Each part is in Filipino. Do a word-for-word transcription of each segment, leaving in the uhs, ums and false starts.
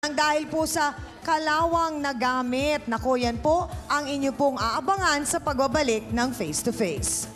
Dahil po sa kalawang na gamit. Nako, yan po ang inyo pong aabangan sa pagbabalik ng Face to Face.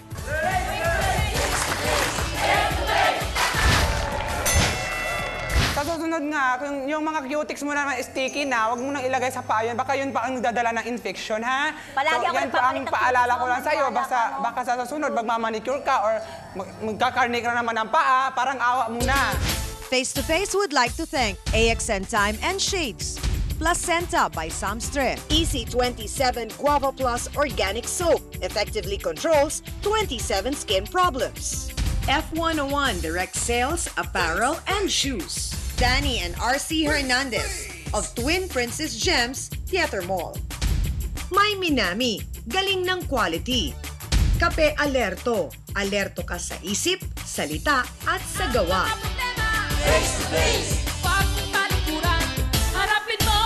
Sa susunod nga, kung yung mga cutics mo naman sticky na, huwag mo nang ilagay sa paa yun. Baka yun pa ang dadala ng infection, ha? Palagi So, ako yan po ang nagpapalit ng paalala cutics ko mo, lang sa'yo. maniwala Basta, ka, no? baka sa susunod, magmamanicure ka or mag magkakarne ka na naman ng paa, parang awa mo na. Face to Face would like to thank A X N Time and Shades, Placenta by Samstrip, E C twenty-seven Guava Plus Organic Soap effectively controls twenty-seven skin problems. F one oh one Direct Sales, Apparel, and Shoes. Danny and R C Hernandez of Twin Princess Gems, Theater Mall. May Minami, galing ng quality. Kape Alerto, alerto ka sa isip, salita, at sa gawa. Face to face, pag talikuran, harapin mo.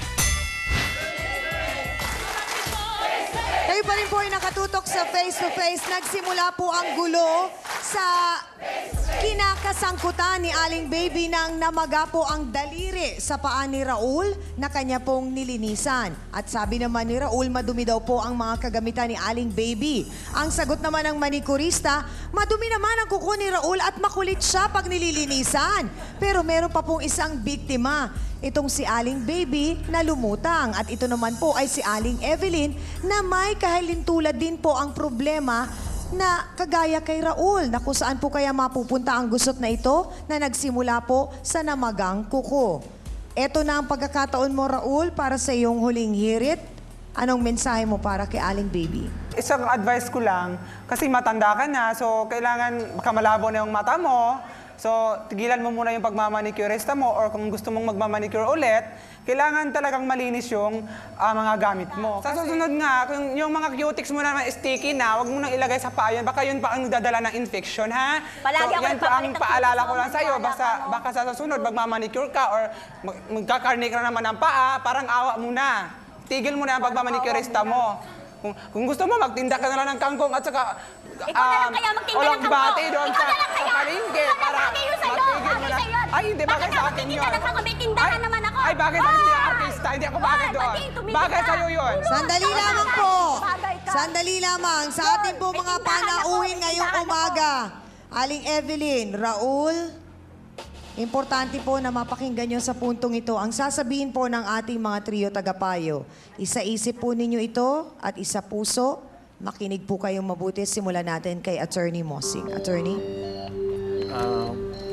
Kayo pa rin po ay nakatutok sa Face to Face. Nagsimula po ang gulo sa kinakasangkutan ni Aling Baby nang namaga po ang daliri sa paa ni Raul na kanya pong nilinisan. At sabi naman ni Raul, madumi daw po ang mga kagamitan ni Aling Baby. Ang sagot naman ng manikurista, madumi naman ang kuko ni Raul at makulit siya pag nililinisan. Pero meron pa pong isang biktima. Itong si Aling Baby na lumutang. At ito naman po ay si Aling Evelyn na may kahalintulad din po ang problema na kagaya kay Raul, na kung saan po kaya mapupunta ang gusot na ito na nagsimula po sa namagang kuko. Ito na ang pagkakataon mo, Raul, para sa iyong huling hirit. Anong mensahe mo para kay Aling Baby? Isang advice ko lang, kasi matanda ka na, so kailangan baka malabo na yung mata mo. So, tigilan mo muna yung pagmamanicurista mo or kung gusto mong magmamanicure ulit, kailangan talagang malinis yung uh, mga gamit mo. Sa susunod nga, kung yung mga cutics mo naman sticky na, huwag mo nang ilagay sa paa yun. Baka yun pa ang dadala ng infection, ha? Palagi so, ako yan po ang nagpapalit ng paalala cutics ko mo, lang sa'yo. maniwala Basta, ka, no? baka sa susunod, magmamanicure ka or mag magkakarne ka na naman ng paa, parang awa mo na. Tigil mo na ang pagmamanicurista mo. Kung, kung gusto mo, magtinda ka na lang ng kangkong at saka Ikaw na lang kaya magtinda ng kangkong. bati doon Ikaw sa, na lang sa kaya. palengke Ikaw na para bagay yun sa'yo. matigil mo Bagay na. sa'yo. Ay, hindi, bagay Bakit sa ako akin titinda yun. ng kangkong? May tindahan Ay, naman ako. Ay, bagay sa akin sila Ah! artista. Hindi ako bagay Ay, doon. pati, tumigil Bagay ka. sa'yo yun. Sandali lamang po. Bagay ka. Sandali lamang. Sa ating po May mga tindahan ako, panauhin may ngayong tindahan ako. umaga. Aling Evelyn, Raul, importante po na mapakinggan nyo sa puntong ito ang sasabihin po ng ating mga trio tagapayo. Isa-isip po ninyo ito at isa puso. Makinig po kayong mabuti. Simulan natin kay Attorney Mossing. Attorney? Uh,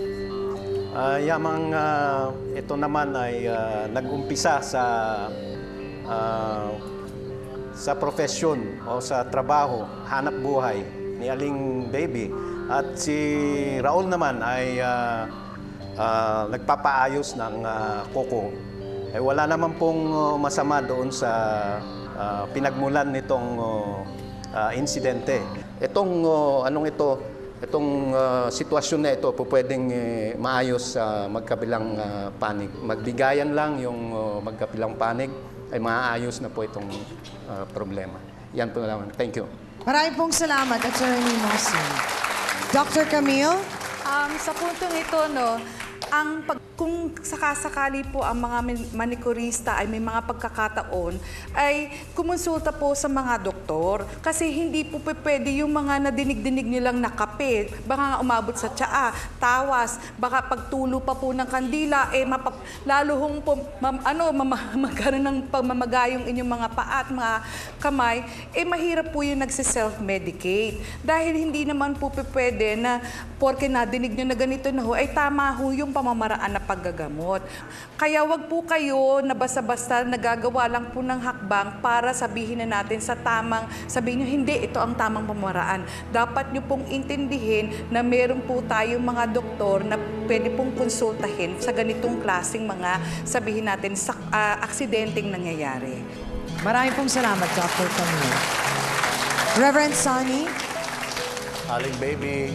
uh, yamang uh, ito naman ay uh, nag-umpisa sa uh, sa profesyon o sa trabaho, hanap buhay ni Aling Baby. At si Raul naman ay uh, uh, nagpapaayos ng uh, kuko. Eh, wala naman pong uh, masama doon sa uh, pinagmulan nitong uh, uh, insidente. Itong uh, anong ito, itong uh, sitwasyon na ito po pwedeng uh, maayos sa uh, magkabilang uh, panig. Magbigayan lang yung uh, magkabilang panig ay maayos na po itong uh, problema. Yan po naman. Thank you. Maraming pong salamat, Attorney Mossing. Doctor Camille? Um, sa puntong ito, no, ang pag, kung sakasakali po ang mga manikurista ay may mga pagkakataon, ay kumonsulta po sa mga doktor. Kasi hindi po pwede yung mga nadinig-dinig nilang nakape, baka nga umabot sa tsaa, tawas, baka pagtulo pa po ng kandila, eh mapap, lalo hong po, mam, ano, magkaroon ng pagmamaga yung inyong mga paa at mga kamay, eh mahirap po yung nagsiself-medicate. Dahil hindi naman po pwede na porke nadinig nyo na ganito na ho, ay tama ho yung pamamaraan na paggagamot. Kaya wag po kayo na basta-basta nagagawa lang po ng hakbang para sabihin na natin sa tamang, sabihin nyo, hindi, ito ang tamang pamamaraan. Dapat nyo pong intindihin na meron po tayong mga doktor na pwede pong konsultahin sa ganitong klaseng mga, sabihin natin, sa, uh, aksidenteng nangyayari. Maraming pong salamat, Doctor Camille. Reverend Sonny? Aling Baby,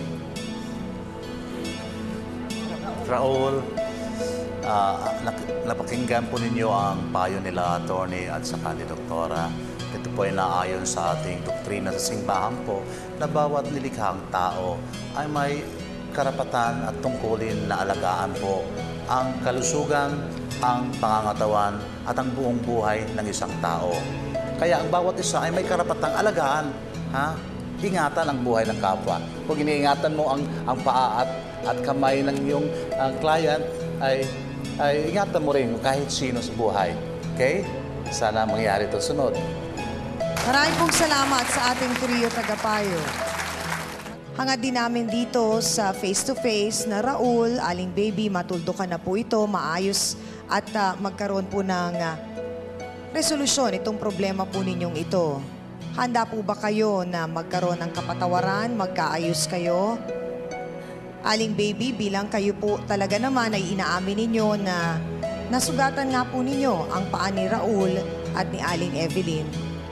Raul, uh, napakinggan po ninyo ang payo nila, attorney at saka ni doktora. Ito po ay naayon sa ating doktrina sa simbahan po na bawat nilikhang tao ay may karapatan at tungkulin na alagaan po ang kalusugan ang pangangatawan at ang buong buhay ng isang tao. Kaya ang bawat isa ay may karapatang alagaan, ha? Ingatan ang buhay ng kapwa. Kung iniingatan mo ang, ang paa at, at kamay ng iyong ang client, ay, ay ingatan mo rin kahit sino sa buhay. Okay? Sana mangyari ito sunod. Maraming pong salamat sa ating trio tagapayo. Hangad din namin dito sa face-to-face na Raul, Aling Baby, matuldukan na po ito, maayos at ah, magkaroon po ng ah, resolusyon itong problema po ninyong ito. Handa po ba kayo na magkaroon ng kapatawaran, magkaayos kayo? Aling Baby, bilang kayo po talaga naman ay inaamin ninyo na nasugatan nga po ninyo ang paa ni Raul at ni Aling Evelyn.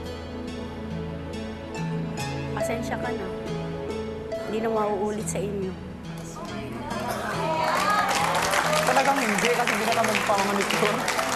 Pasensya ka na. Hindi na mauulit sa inyo. Talagang hindi kasi hindi na ka magpapamanicure.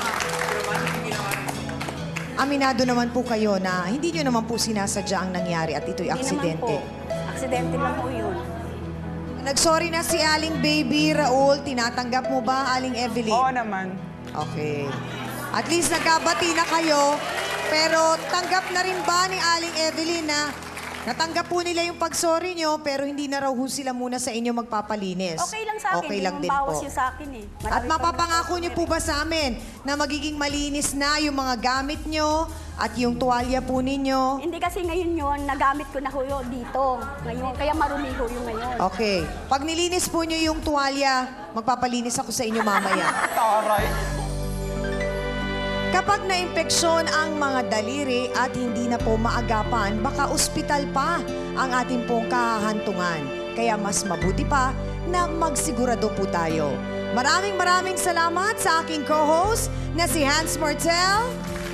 Aminado naman po kayo na hindi nyo naman po sinasadya ang nangyari at ito'y Hindi naman po. aksidente. Aksidente lang po yun. Nagsorry na si Aling Baby, Raul. Tinatanggap mo ba, Aling Evelyn? Oo naman. Okay. At least nagkabati na kayo. Pero tanggap na rin ba ni Aling Evelyn na natanggap po nila yung pag-sorry nyo pero hindi na raw ho sila muna sa inyo magpapalinis? Okay lang sa akin. Okay Hindi lang naman din bawas po. yun sa akin eh. Marami At pang mapapangako niyo po ba sa amin na magiging malinis na yung mga gamit nyo at yung tuwalya po ninyo? Hindi kasi ngayon yun, nagamit ko na ho yun dito. Ngayon, kaya marumi ho yung ngayon. Okay. Pag nilinis po nyo yung tuwalya, magpapalinis ako sa inyo mamaya. Taray. Kapag naimpeksyon ang mga daliri at hindi na po maagapan, baka ospital pa ang ating pong kahahantungan. Kaya mas mabuti pa na magsigurado po tayo. Maraming maraming salamat sa aking co-host na si Hans Martel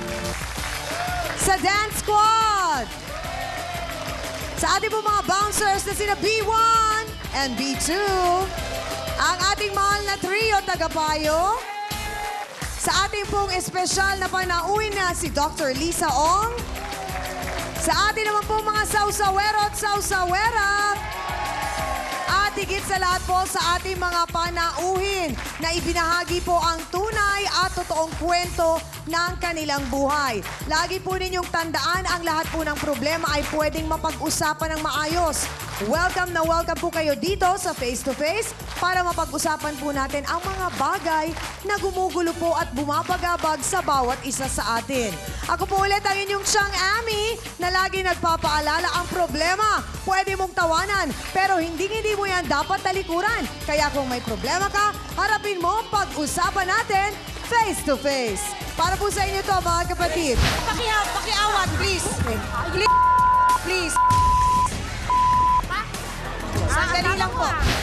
sa Dance Squad. Sa ating po mga bouncers na sina B one and B two. Ang ating mahal na trio tagapayo. Sa ating pong espesyal na panauhin na si Doctor Lisa Ong. Sa ating naman pong mga sausawero at sausawera. At higit sa lahat po sa ating mga panauhin na ibinahagi po ang tunay at totoong kwento ng kanilang buhay. Lagi po ninyong tandaan ang lahat po ng problema ay pwedeng mapag-usapan ng maayos. Welcome na welcome po kayo dito sa Face to Face para mapag-usapan po natin ang mga bagay na gumugulo po at bumabagabag sa bawat isa sa atin. Ako po ulit ang inyong Siyang Ami na lagi nagpapaalala ang problema. Pwede mong tawanan pero hindi-hindi mo yan dapat talikuran. Kaya kung may problema ka, harapin mo pag-usapan natin face to face. Para po sa inyo to mga kapatid. Pakia, pakiawan, please. Please. Please. Sandali lang po.